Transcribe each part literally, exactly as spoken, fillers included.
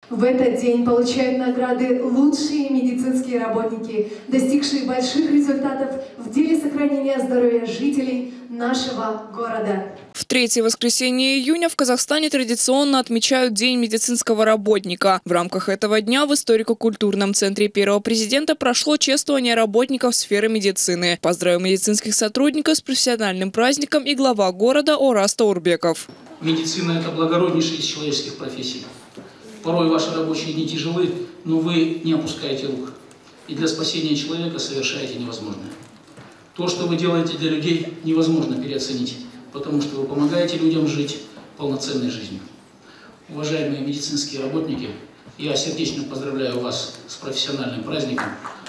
В этот день получают награды лучшие медицинские работники, достигшие больших результатов в деле сохранения здоровья жителей нашего города. В третье воскресенье июня в Казахстане традиционно отмечают День медицинского работника. В рамках этого дня в историко-культурном центре первого президента прошло чествование работников сферы медицины. Поздравил медицинских сотрудников с профессиональным праздником и глава города Ораз Таурбеков. Медицина – это благороднейшая из человеческих профессий. Порой ваши рабочие дни тяжелы, но вы не опускаете рук. И для спасения человека совершаете невозможное. То, что вы делаете для людей, невозможно переоценить, потому что вы помогаете людям жить полноценной жизнью. Уважаемые медицинские работники, я сердечно поздравляю вас с профессиональным праздником.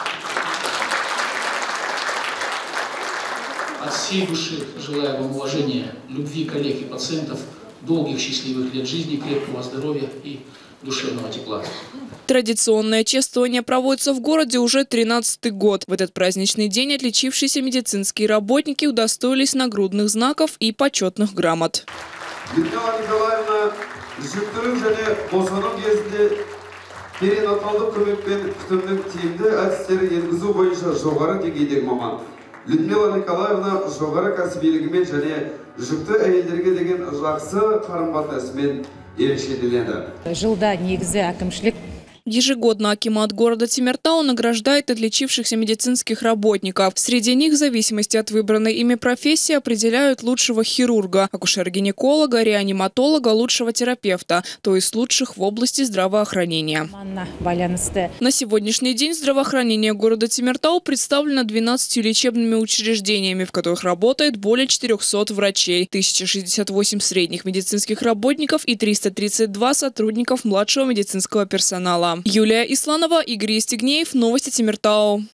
От всей души желаю вам уважения, любви коллег и пациентов, долгих счастливых лет жизни, крепкого здоровья и душевного тепла. Традиционное чествование проводится в городе уже тринадцатый год. В этот праздничный день отличившиеся медицинские работники удостоились нагрудных знаков и почетных грамот. Людмила Николаевна, жүктілік және босану кезінде перинаталдық көмек пен күтімнің тиімді әдістері енгізу бойынша жоғары деңгейдегі маман. Людмила Николаевна жоғары кәсібилігімен және жүкті әйелдерге деген жақсы қарым-қатынасымен ерекшеленеді. Жылда негізі әкімшілік. Ежегодно акимат города Темиртау награждает отличившихся медицинских работников. Среди них в зависимости от выбранной ими профессии определяют лучшего хирурга, акушер-гинеколога, реаниматолога, лучшего терапевта, то есть лучших в области здравоохранения. На сегодняшний день здравоохранение города Темиртау представлено двенадцатью лечебными учреждениями, в которых работает более четырёхсот врачей, тысяча шестьдесят восемь средних медицинских работников и триста тридцать два сотрудников младшего медицинского персонала. Юлия Исланова, Игорь Естегнеев. Новости Темиртау.